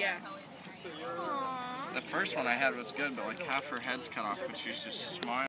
yeah. The first one I had was good, but like half her head's cut off, but she's just smiling.